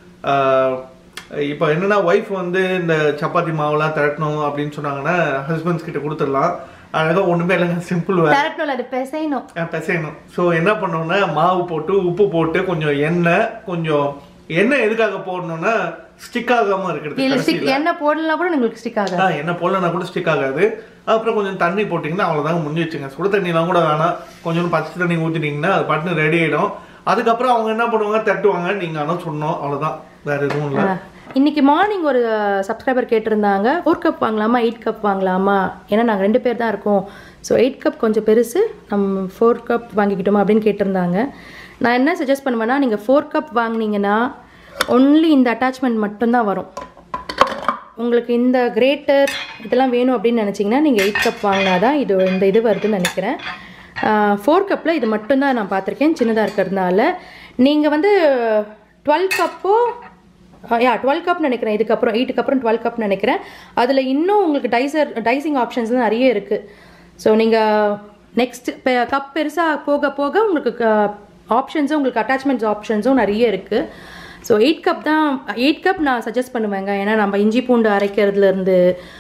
இப்போ என்னென்னா ஒய்ஃப் வந்து இந்த சப்பாத்தி மாவுலாம் திரட்டணும் அப்படின்னு சொன்னாங்கன்னா ஹஸ்பண்ட்ஸ் கிட்ட கொடுத்துடலாம். அழகா ஒண்ணுமே இல்லைங்க, சிம்பிள் வேலை. தரட்டணும், அது பிசையணும் பிசையணும். ஸோ என்ன பண்ணோம்னா மாவு போட்டு உப்பு போட்டு கொஞ்சம் எண்ணெய், கொஞ்சம் எண்ணெய் எதுக்காக போடணும்னா ஸ்டிக் ஆகாம இருக்கிறது. எண்ணெய் போடலனா கூட உங்களுக்கு ஸ்டிக் ஆகாது. எண்ணெய் போடலனா கூட ஸ்டிக் ஆகாது. அப்புறம் கொஞ்சம் தண்ணி போட்டிங்கன்னா அவ்வளோதாங்க முடிஞ்சு வச்சுங்க. சுட தண்ணிலாம் கூட வேணாம், கொஞ்சம் பச்சை தண்ணி ஊற்றிட்டிங்கன்னா அது பாட்டு ரெடி ஆகிடும். அதுக்கப்புறம் அவங்க என்ன பண்ணுவாங்க, தட்டுவாங்க, நீங்கள் ஆனால் சொன்னோம், அவ்வளோதான், வேறு எதுவும் இல்லை. இன்னைக்கு மார்னிங் ஒரு சப்ஸ்கிரைபர் கேட்டிருந்தாங்க, ஃபோர் கப் வாங்கலாமா எயிட் கப் வாங்கலாமா, ஏன்னா நாங்கள் ரெண்டு பேர் தான் இருக்கோம், ஸோ எயிட் கப் கொஞ்சம் பெருசு, நம்ம ஃபோர் கப் வாங்கிக்கிட்டோமா அப்படின்னு கேட்டிருந்தாங்க. நான் என்ன சஜஸ்ட் பண்ணுவேன்னா, நீங்கள் ஃபோர் கப் வாங்கினீங்கன்னா ஒன்லி இந்த அட்டாச்மெண்ட் மட்டும்தான் வரும். உங்களுக்கு இந்த கிரேட்டர் இதெல்லாம் வேணும் அப்படின்னு நினச்சிங்கன்னா நீங்கள் எயிட் கப் வாங்கினா தான் இது இந்த இது வருதுன்னு நினைக்கிறேன். ஃபோர் கப்பில் இது மட்டும்தான் நான் பார்த்துருக்கேன், சின்னதாக இருக்கிறதுனால. நீங்கள் வந்து டுவெல் கப்போ யா டுவெல் கப் நினைக்கிறேன், இதுக்கப்புறம் எயிட்டுக்கு அப்புறம் டுவெல் கப் நினைக்கிறேன். அதில் இன்னும் உங்களுக்கு டைசர் டைசிங் ஆப்ஷன்ஸ்லாம் நிறைய இருக்குது. ஸோ நீங்கள் நெக்ஸ்ட் கப் பெருசாக போக போக உங்களுக்கு ஆப்ஷன்ஸும் உங்களுக்கு அட்டாச்மெண்ட்ஸ் ஆப்ஷன்ஸும் நிறைய இருக்குது. ஸோ எயிட் கப் தான், எயிட் கப் நான் சஜஸ்ட் பண்ணுவேங்க. ஏன்னா நம்ம இஞ்சி பூண்டு அரைக்கிறதுலேருந்து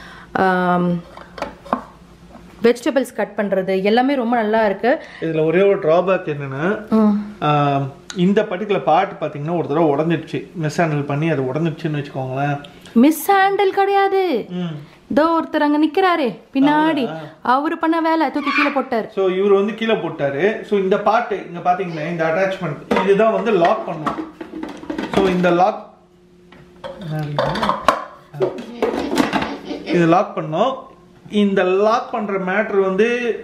வெஜிடபிள்ஸ் கட் பண்ணுறது எல்லாமே ரொம்ப நல்லா இருக்குது. இதில் ஒரே ஒரு ட்ராபேக் என்னென்னா, இந்த பர்டிகுலர் பார்ட் பார்த்தீங்கன்னா ஒரு தடவை உடஞ்சிடுச்சு, மிஸ் ஹேண்டில் பண்ணி அது உடஞ்சிடுச்சுன்னு வச்சுக்கோங்களேன். மிஸ் ஹேண்டில் கிடையாது, இதோ ஒருத்தர் அங்கே நிற்கிறாரு பின்னாடி, அவர் பண்ண வேலை தூக்கி கீழே போட்டார். ஸோ இவர் வந்து கீழே போட்டாரு. ஸோ இந்த பார்ட் இங்கே பார்த்தீங்கன்னா இந்த அட்டாச்மெண்ட் இதுதான் வந்து லாக் பண்ணும். ஸோ இந்த லாக் இது லாக் பண்ணோம். இந்த லாக் பண்ற மேட்டர் வந்து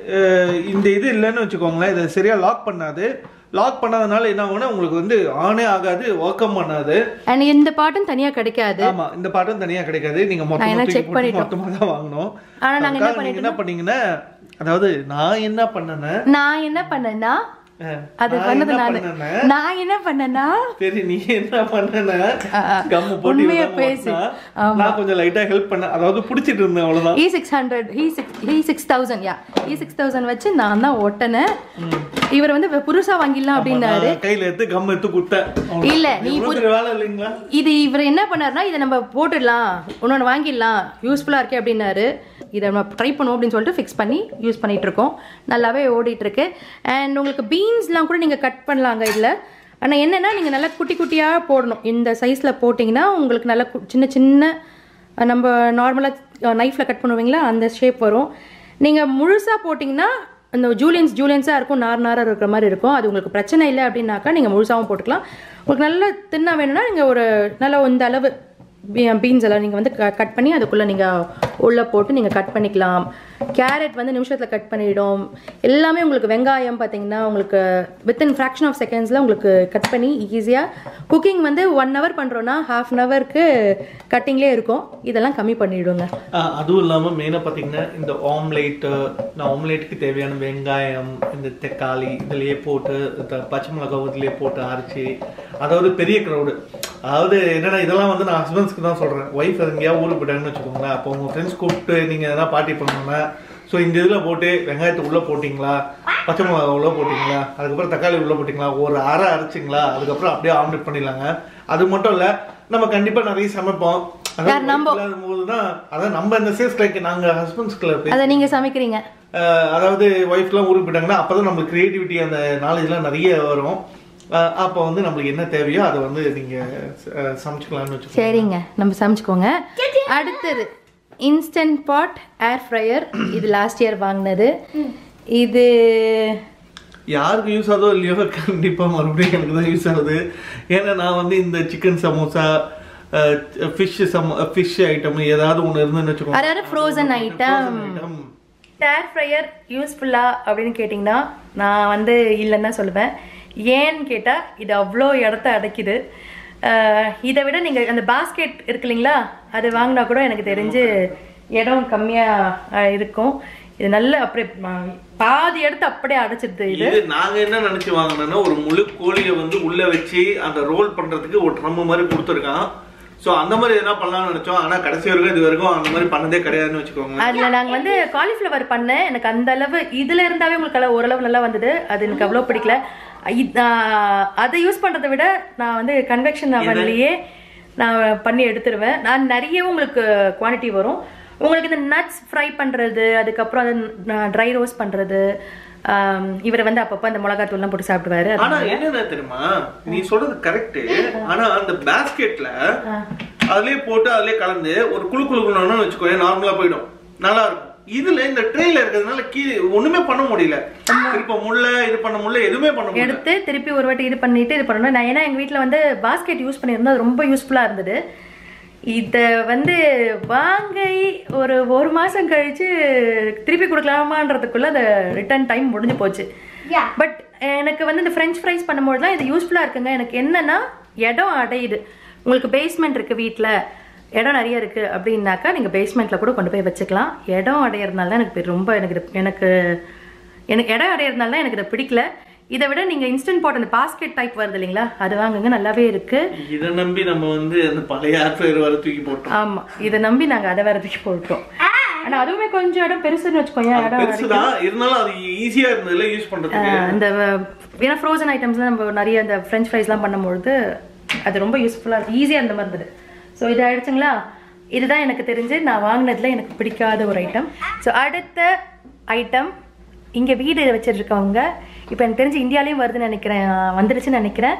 இந்த இது இல்லைன்னு வச்சுக்கோங்களேன், இதை சரியா லாக் பண்ணாது. லாக் பண்ணாதனால என்ன ஆகும்னா உங்களுக்கு வந்து ஆனே ஆகாது, ஒர்க்கம் பண்ணாது. அண்ட் இந்த பாட்டும் தனியா கிடைக்காது. ஆமா, இந்த பாட்டும் தனியா கிடைக்காது. நீங்க மொத்தமா செக் பண்ணிட்டு மொத்தமா தான் வாங்கணும். ஆனா நாங்க என்ன பண்ணிட்டோம், என்ன பண்ணீங்கன்னா, அதாவது நான் என்ன பண்ணேன்னா நான் என்ன பண்ணேன்னா அது பண்ணது நானு. நான் என்ன பண்ணேன்னா, சரி நீ என்ன பண்ணேன்னா கம் போட்டு பேசி நான் கொஞ்சம் லைட்டா ஹெல்ப் பண்ணேன், அதாவது புடிச்சிட்டு இருந்தேன், அவ்வளவுதான். E six hundred E six E six thousand yeah E six thousand வச்சு நான் தான் ஓட்டனேன். இவர் வந்து புதுசா வாங்கிடலாம் அப்படின்னாரு, கையில எடுத்து கம் எடுத்து குட்டேன். இல்ல நீ வேலை இல்லைங்களா, இது இவர் என்ன பண்ணாருன்னா, இதை நம்ம போட்டுடலாம், இன்னொன்று வாங்கிடலாம், யூஸ்ஃபுல்லா இருக்கே அப்படின்னாரு. இதை நம்ம ட்ரை பண்ணுவோம் அப்படின்னு சொல்லிட்டு ஃபிக்ஸ் பண்ணி யூஸ் பண்ணிட்டு இருக்கோம். நல்லாவே ஓடிட்டு இருக்கு. அண்ட் உங்களுக்கு பீன்ஸ்லாம் கூட நீங்கள் கட் பண்ணலாங்க இதில். ஆனால் என்னென்னா, நீங்கள் நல்லா குட்டி குட்டியாக போடணும். இந்த சைஸில் போட்டிங்கன்னா உங்களுக்கு நல்லா சின்ன சின்ன நம்ம நார்மலாக நைஃப்பில் கட் பண்ணுவீங்களா அந்த ஷேப் வரும். நீங்கள் முழுசாக போட்டிங்கன்னா அந்த ஜூலியன்ஸ் ஜூலியன்ஸாக இருக்கும், நார் நாராக இருக்கிற மாதிரி இருக்கும். அது உங்களுக்கு பிரச்சனை இல்லை அப்படின்னாக்கா நீங்கள் முழுசாகவும் போட்டுக்கலாம். உங்களுக்கு நல்லா தின்னா வேணும்னா நீங்கள் ஒரு நல்லா இந்த அளவு பீன்ஸ் எல்லாம் நீங்கள் வந்து கட் பண்ணி அதுக்குள்ளே நீங்கள் உள்ளே போட்டு நீங்கள் கட் பண்ணிக்கலாம். கேரட் வந்து நிமிஷத்தில் கட் பண்ணிவிடும். எல்லாமே உங்களுக்கு வெங்காயம் பார்த்தீங்கன்னா உங்களுக்கு வித்தின் ஃப்ராக்ஷன் ஆஃப் செகண்ட்ஸில் உங்களுக்கு கட் பண்ணி ஈஸியாக. குக்கிங் வந்து ஒன் ஹவர் பண்ணுறோன்னா ஹாஃப் அன் ஹவருக்கு கட்டிங்லேயே இருக்கும். இதெல்லாம் கம்மி பண்ணிவிடுங்க. அதுவும் இல்லாமல் மெயினாக பார்த்தீங்கன்னா இந்த ஆம்லேட்டு, இந்த ஆம்லேட்டுக்கு தேவையான வெங்காயம், இந்த தக்காளி இதுலேயே போட்டு, இந்த பச்சை மிளகாய் இதுலேயே போட்டு அரைச்சி, அதாவது பெரிய க்ரௌடு. அதாவது என்னென்னா, இதெல்லாம் வந்து நான் ஹஸ்பண்ட்ஸ்க்கு தான் சொல்கிறேன். ஒய்ஃப் எங்கேயாவது ஊருக்கு போயிட்டாங்கன்னு வச்சுக்கோங்களேன், அப்போ உங்கள் ஃப்ரெண்ட்ஸ் கூப்பிட்டு நீங்கள் எதனா பார்ட்டி பண்ணோன்னா, ஸோ இந்த இதில் போட்டு வெங்காயத்தை உள்ளே போட்டிங்களா, பச்சை மிளகா உள்ளே போட்டிங்களா, அதுக்கப்புறம் தக்காளி உள்ளே போட்டிங்களா, ஒரு அரை அரைச்சிங்களா, அதுக்கப்புறம் அப்படியே ஆம்லெட் பண்ணிடலாங்க. அது மட்டும் இல்லை, நம்ம கண்டிப்பாக நிறைய சமைப்போம். போதுதான் அதான் நம்ம இந்த சேஸ் லைக் நாங்கள் ஹஸ்பண்ட்ஸ்க்குள்ள அதை நீங்கள் சமைக்கிறீங்க. அதாவது ஒய்ஃப்லாம் ஊருக்கு போயிட்டாங்கன்னா அப்போ தான் நம்மளுக்கு கிரியேட்டிவிட்டி அந்த நாலேஜ்லாம் நிறைய வரும். அப்போ வந்து நம்மளுக்கு என்ன தேவையோ அதை வந்து நீங்கள் சமைச்சிக்கலாம்னு வச்சுக்கோங்க. சரிங்க, நம்ம சமைச்சிக்கோங்க. அடுத்தது இன்ஸ்டன்ட் பாட் ஏர் ஃப்ரையர். இது லாஸ்ட் இயர் வாங்கினது. இது யாருக்கு யூஸ் ஆகுதோ இல்லையோ கண்டிப்பாக மறுபடியும் எனக்கு தான் யூஸ் ஆகுது. ஏன்னா நான் வந்து இந்த சிக்கன் சமோசா, ஃபிஷ் சமோ ஃபிஷ் ஐட்டம் ஏதாவது ஒன்று இருந்துன்னு வச்சுக்கோங்க, அதாவது ஃப்ரோசன் ஐட்டம். ஏர் ஃப்ரையர் யூஸ்ஃபுல்லா அப்படின்னு கேட்டிங்கன்னா நான் வந்து இல்லைன்னு தான் சொல்லுவேன். ஏன்னு கேட்டால் இது அவ்வளோ இடத்த அடைக்குது. இதை விட நீங்கள் அந்த பாஸ்கெட் இருக்கு இல்லைங்களா, அது வாங்கினா கூட எனக்கு தெரிஞ்சு இடம் கம்மியாக இருக்கும். இது நல்ல அப்படியே பாதி இடத்த அப்படியே அடைச்சிடுது. இது நாங்கள் என்ன நினச்சி வாங்கினோன்னா, ஒரு முழு கோழியை வந்து உள்ளே வச்சு அந்த ரோல் பண்ணுறதுக்கு ஒரு ட்ரம் மாதிரி கொடுத்துருக்கான். ஸோ அந்த மாதிரி எதனா பண்ணலாம்னு நினச்சோம். ஆனால் கடைசி வரைக்கும் இது வரைக்கும் அந்த மாதிரி பண்ணதே கிடையாதுன்னு வச்சுக்கோங்க. அதில் நாங்கள் வந்து காலிஃப்ளவர் பண்ணேன். எனக்கு அந்த அளவு இதில் இருந்தாவே உங்களுக்கு ஓரளவு நல்லா வந்தது. அது எனக்கு அவ்வளோ பிடிக்கல. அதை யூஸ் பண்ணுறதை விட நான் வந்து கன்வெக்ஷன் அவன்லேயே நான் பண்ணி எடுத்துருவேன். நான் நிறையவும் உங்களுக்கு குவான்டிட்டி வரும். உங்களுக்கு இந்த நட்ஸ் ஃப்ரை பண்ணுறது, அதுக்கப்புறம் அதை ட்ரை ரோஸ்ட் பண்ணுறது, இவரை வந்து அப்பப்போ அந்த மிளகாத்தூள்லாம் போட்டு சாப்பிடுவாரு. ஆனா என்ன தெரியுமா, நீ சொல்றது கரெக்ட். ஆனா அந்த பாஸ்கெட்ல அதுலயே போட்டு அதுலயே கலந்து ஒரு குழு குழுக்கணும்னு வச்சுக்கோ, நார்மலா போயிடும், நல்லா இருக்கும். இதுல இந்த ட்ரேல இருக்கிறதுனால கீழே ஒண்ணுமே பண்ண முடியல, திருப்ப முள்ள இது பண்ண முடியல, எதுவுமே பண்ண முடியல. எடுத்து திருப்பி ஒரு வாட்டி இது பண்ணிட்டு இது பண்ணணும். நான் ஏன்னா எங்க வீட்டுல வந்து பாஸ்கெட் யூஸ் பண்ணியிருந்தா ரொம்ப யூஸ்ஃபுல்லா இருந்தது. இத வந்து வாங்கி ஒரு ஒரு மாசம் கழிச்சு திருப்பி கொடுக்கலாமான்றதுக்குள்ள அந்த ரிட்டர்ன் டைம் முடிஞ்சு போச்சு. பட் எனக்கு வந்து இந்த ஃப்ரெஞ்ச் ஃப்ரைஸ் பண்ணும்போது தான் இது யூஸ்ஃபுல்லா இருக்குங்க. எனக்கு என்னன்னா இடம் அடையுது. உங்களுக்கு பேஸ்மெண்ட் இருக்கு, வீட்டில் இடம் நிறைய இருக்கு அப்படின்னாக்கா நீங்க பேஸ்மெண்ட்ல கூட கொண்டு போய் வச்சுக்கலாம். இடம் அடையிறதுனால தான் எனக்கு ரொம்ப எனக்கு எனக்கு எனக்கு இடம் அடையிறதுனால தான் எனக்கு இதை பிடிக்கல. இதை விட நீங்க இன்ஸ்டன்ட் பாட் அந்த பாஸ்கெட் டைப் வருது இல்லைங்களா, அது வாங்குங்க, நல்லாவே இருக்கு. இதை நம்பி நம்ம வந்து அந்த பழைய ஏர்ஃப்ரையர் வர தூக்கி போட்டோம். ஆமா, இதை நம்பி நாங்க அதை வேற தூக்கி போட்டோம். ஆனா அதுவுமே கொஞ்சம் இடம் பெருசுன்னு வச்சுக்கோங்க. இடம் இருந்தாலும் அது ஈஸியா இருந்ததுல யூஸ் பண்றதுக்கு. அந்த ஏன்னா ஃப்ரோசன் ஐட்டம்ஸ்லாம் நம்ம நிறைய அந்த ஃப்ரெஞ்ச் ஃப்ரைஸ்லாம் பண்ணும்போது அது ரொம்ப யூஸ்ஃபுல்லா ஈஸியா இருந்த மாதிரி இருந்தது. ஸோ இது ஆயிடுச்சுங்களா. இதுதான் எனக்கு தெரிஞ்சு நான் வாங்கினதுல எனக்கு பிடிக்காத ஒரு ஐட்டம். ஸோ அடுத்த ஐட்டம், இங்கே வீடு வச்சிருக்கவங்க இப்போ எனக்கு தெரிஞ்சு இந்தியாலேயும் வருதுன்னு நினைக்கிறேன், வந்துடுச்சுன்னு நினைக்கிறேன்.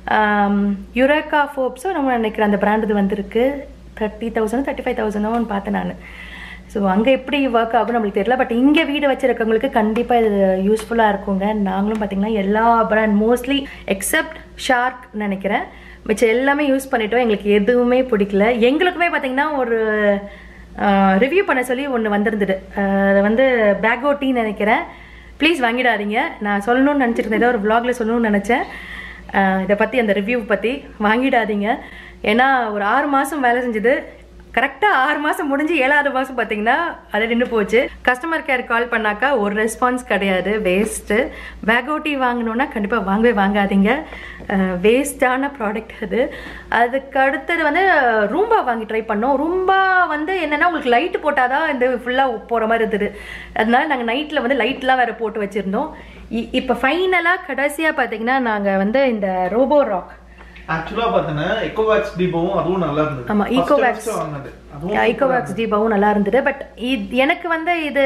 யுரேகா ஃபோப்ஸோ நம்ம நினைக்கிறேன் அந்த பிராண்ட் இது வந்திருக்கு. தேர்ட்டி தௌசண்ட் தேர்ட்டி ஃபைவ் தௌசண்டோன்னு பார்த்தேன் நான். ஸோ அங்கே எப்படி ஒர்க் ஆகும் நம்மளுக்கு தெரியல. பட் இங்கே வீடு வச்சிருக்கவங்களுக்கு கண்டிப்பாக இது யூஸ்ஃபுல்லாக இருக்குங்க. நாங்களும் பார்த்தீங்கன்னா எல்லா பிராண்ட் மோஸ்ட்லி எக்ஸப்ட் ஷார்க் நினைக்கிறேன், மிச்சம் எல்லாமே யூஸ் பண்ணிட்டோம். எங்களுக்கு எதுவுமே பிடிக்கல. எங்களுக்குமே பார்த்தீங்கன்னா ஒரு ரிவ்யூ பண்ண சொல்லி ஒன்று வந்திருந்தது. அதை வந்து பேகோட்டின்னு நினைக்கிறேன். ப்ளீஸ் வாங்கிடாதீங்க. நான் சொல்லணும்னு நினச்சிருந்தேன், ஏதோ ஒரு vlogல சொல்லணும்னு நினச்சேன் இதை பற்றி, அந்த ரிவ்யூ பற்றி. வாங்கிடாதீங்க. ஏன்னா ஒரு ஆறு மாதம் வேலை செஞ்சது, கரெக்டாக ஆறு மாதம் முடிஞ்சு ஏழாவது மாதம் பார்த்தீங்கன்னா அதை நின்று போச்சு. கஸ்டமர் கேர் கால் பண்ணாக்கா ஒரு ரெஸ்பான்ஸ் கிடையாது, வேஸ்ட்டு. பேகோட்டி வாங்கணுன்னா கண்டிப்பாக வாங்கவே வாங்காதீங்க, வேஸ்டான ப்ராடக்ட் அது. அதுக்கு அடுத்தது வந்து ரூம்பா வாங்கி ட்ரை பண்ணோம். ரூம்பா வந்து என்னென்னா உங்களுக்கு லைட்டு போட்டால் தான் இந்த ஃபுல்லாக போகிற மாதிரி இருந்தது. அதனால நாங்கள் நைட்டில் வந்து லைட்லாம் வேறு போட்டு வச்சுருந்தோம். இப்போ ஃபைனலாக கடைசியாக பார்த்தீங்கன்னா நாங்கள் வந்து இந்த ரோபோ ராக், ஆக்சுவலா பார்த்தேன்னா ஈகோவேக்ஸ் டீபாவும் அதுவும் நல்லா இருந்தது. ஆமா, ஈகோவேக்ஸ் ஈகோவேக்ஸ் டீபாவும் நல்லா இருந்தது. பட் எனக்கு வந்து இது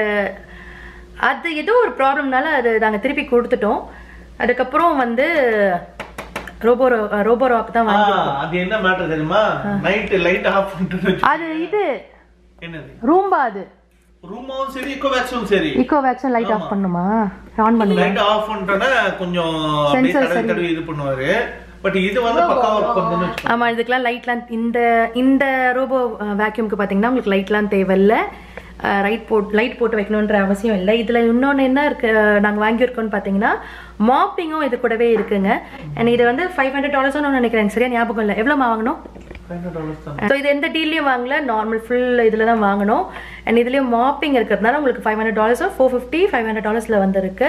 அது ஏதோ ஒரு ப்ராப்ளம்னால அது நாங்கள் திருப்பி கொடுத்துட்டோம். அதுக்கப்புறம் வந்து ரோபோ ரோபோ ராக் தான் வாங்கிட்டோம். அது என்ன மேட்டர் தெரியுமா, நைட் லைட் ஆஃப் பண்ணிட்டு அது இது என்னது ரூம்பா, அது ரூமாவும் சரி ஈகோவேக்ஸும் சரி, ஈகோவேக்ஸும் லைட் ஆஃப் பண்ணுமா, ஆன் பண்ணுங்க. லைட் ஆஃப் பண்ணிட்டா கொஞ்சம் அப்படியே தடவி தடவி இது பண்ணுவாரு. பட் இது வந்து பக்காவா இருக்கும்னு. ஆமா, இதுக்கெல்லாம் லைட்லாம் இந்த இந்த ரோபோ வேக்யூம்க்கு பாத்தீங்கன்னா உங்களுக்கு லைட்லாம் தேவையில்லை, ரைட் போட் லைட் போட்டு வைக்கணுன்ற அவசியம் இல்லை. இதுல இன்னொன்று என்ன இருக்கு நாங்கள் வாங்கியிருக்கோம்னு பார்த்தீங்கன்னா மாப்பிங்கும் இது கூடவே இருக்குங்க. அண்ட் இது வந்து ஃபைவ் ஹண்ட்ரட் டாலர்ஸ்னு நினைக்கிறேன், சரியா ஞாபகம் இல்லை. எவ்வளோ வாங்கணும்? ஸோ இது எந்த டீல்லையும் வாங்கல, நார்மல் ஃபுல் இதில் தான் வாங்கணும். அண்ட் இதுலேயும் மாப்பிங் இருக்கிறதுனால உங்களுக்கு ஃபைவ் ஹண்ட்ரட் டாலர்ஸோ ஃபோர் ஃபிஃப்டி ஃபைவ் ஹண்ட்ரட் டாலர்ஸில் வந்துருக்கு.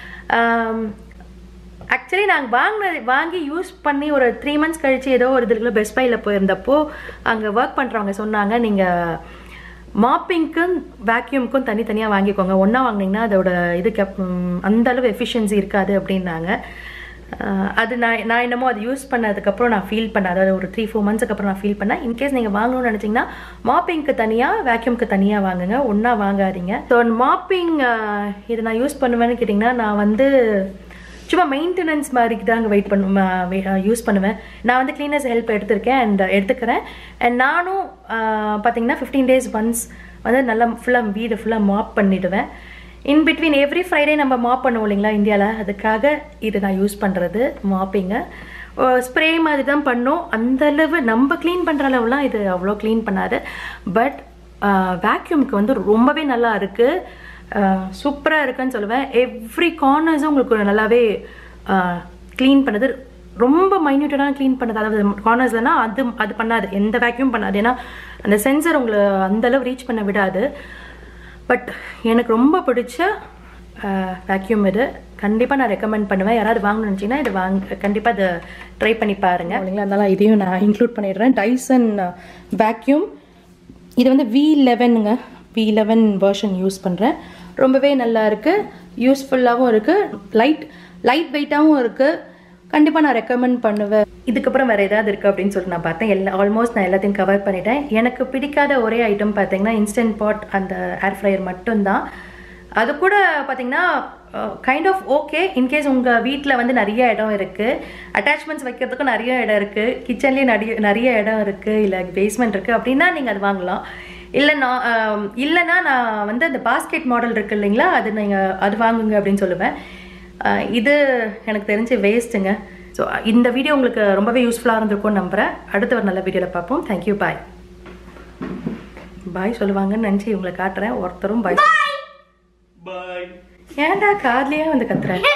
ஆக்சுவலி நாங்கள் வாங்கின வாங்கி யூஸ் பண்ணி ஒரு த்ரீ மந்த்ஸ் கழிச்சு ஏதோ ஒரு இதுக்குள்ள பெஸ்ட் பையில் போயிருந்தப்போ அங்கே ஒர்க் பண்ணுறவங்க சொன்னாங்க, நீங்கள் மாப்பிங்க்கும் வேக்யூம்க்கும் தனித்தனியாக வாங்கிக்கோங்க, ஒன்றா வாங்கினீங்கன்னா அதோட இதுக்கு அந்த அளவு எஃபிஷியன்சி இருக்காது அப்படின்னாங்க. அது நான் நான் என்னமோ அது யூஸ் பண்ணதுக்கப்புறம் நான் ஃபீல் பண்ணேன், அதாவது ஒரு த்ரீ ஃபோர் மந்த்ஸ்க்கு அப்புறம் நான் ஃபீல் பண்ணேன். இன்கேஸ் நீங்கள் வாங்கணும்னு நினச்சிங்கன்னா மாப்பிங்க்கு தனியாக வேக்யூம்க்கு தனியாக வாங்குங்க, ஒன்றா வாங்காதீங்க. ஸோ மாப்பிங் இதை நான் யூஸ் பண்ணுவேன்னு கேட்டிங்கன்னா நான் வந்து சும்மா மெயின்டெனன்ஸ் மாதிரிக்கு தான் அங்கே வெயிட் பண்ணுவேன் யூஸ் பண்ணுவேன். நான் வந்து கிளீனர்ஸ் ஹெல்ப் எடுத்திருக்கேன் அண்ட் எடுத்துக்கிறேன். அண்ட் நானும் பார்த்தீங்கன்னா ஃபிஃப்டீன் டேஸ் ஒன்ஸ் வந்து நல்லா ஃபுல்லாக வீடு ஃபுல்லாக மாப் பண்ணிவிடுவேன். இன் பிட்வீன் எவ்ரி ஃப்ரைடே நம்ம மாப் பண்ணுவோம் இல்லைங்களா இந்தியாவில், அதுக்காக இது நான் யூஸ் பண்ணுறது மாப்பிங்க. ஸ்ப்ரே மாதிரி தான் பண்ணோம், அந்தளவு நம்ம க்ளீன் பண்ணுற அளவுலாம் இது அவ்வளோ க்ளீன் பண்ணாது. பட் வேக்யூம்க்கு வந்து ரொம்பவே நல்லா இருக்குது, சூப்பராக இருக்குன்னு சொல்லுவேன். எவ்ரி கார்னர்ஸும் உங்களுக்கு நல்லாவே க்ளீன் பண்ணுது, ரொம்ப மைன்யூட்டடாக க்ளீன் பண்ணுது. அதாவது கார்னர்ஸ்லனா அது அது பண்ணாது, எந்த வேக்யூம் பண்ணாது, ஏன்னா அந்த சென்சர் உங்களை அந்தளவு ரீச் பண்ண விடாது. பட் எனக்கு ரொம்ப பிடிச்ச வேக்யூம் இது, கண்டிப்பாக நான் ரெக்கமெண்ட் பண்ணுவேன். யாராவது வாங்கணும்னு நினச்சிங்கன்னா இது வாங்க, கண்டிப்பாக அதை ட்ரை பண்ணி பாருங்கள் இல்லைங்களா. அதனால இதையும் நான் இன்க்ளூட் பண்ணிடுறேன். டைசன் வேக்யூம் இது வந்து வி லெவனுங்க, வி லெவன் வெர்ஷன் யூஸ் பண்ணுறேன். ரொம்பவே நல்லா இருக்குது, யூஸ்ஃபுல்லாகவும் இருக்குது, லைட் லைட் வெயிட்டாகவும் இருக்குது. கண்டிப்பாக நான் ரெக்கமெண்ட் பண்ணுவேன். இதுக்கப்புறம் வேறு ஏதாவது இருக்குது அப்படின்னு சொல்லிட்டு நான் பார்த்தேன். எல்லா ஆல்மோஸ்ட் நான் எல்லாத்தையும் கவர் பண்ணிட்டேன். எனக்கு பிடிக்காத ஒரே ஐட்டம் பார்த்தீங்கன்னா இன்ஸ்டன்ட் பாட் அந்த ஏர் ஃப்ரையர் மட்டும்தான். அது கூட பார்த்தீங்கன்னா கைண்ட் ஆஃப் ஓகே. இன்கேஸ் உங்கள் வீட்டில் வந்து நிறைய இடம் இருக்குது, அட்டாச்மெண்ட்ஸ் வைக்கிறதுக்கும் நிறைய இடம் இருக்குது, கிச்சன்லேயே நிறைய நிறைய இடம் இருக்குது, இல்லை பேஸ்மெண்ட் இருக்குது அப்படின்னா நீங்கள் அது வாங்கலாம். இல்லைன்னா இல்லைன்னா நான் வந்து அந்த பாஸ்கெட் மாடல் இருக்குது இல்லைங்களா, அது நீங்கள் அது வாங்குங்க அப்படின்னு சொல்லுவேன். இது எனக்கு தெரிஞ்சு வேஸ்ட்டுங்க. ஸோ இந்த வீடியோ உங்களுக்கு ரொம்பவே யூஸ்ஃபுல்லாக இருந்திருக்கும்னு நம்புகிறேன். அடுத்த ஒரு நல்ல வீடியோவில் பார்ப்போம். தேங்க்யூ. பாய் பாய் சொல்லுவாங்கன்னு நினச்சி இவங்களை காட்டுறேன். ஒருத்தரும் பாய் பாய் ஏன்டா காதுலேயே வந்து கத்துறேன்.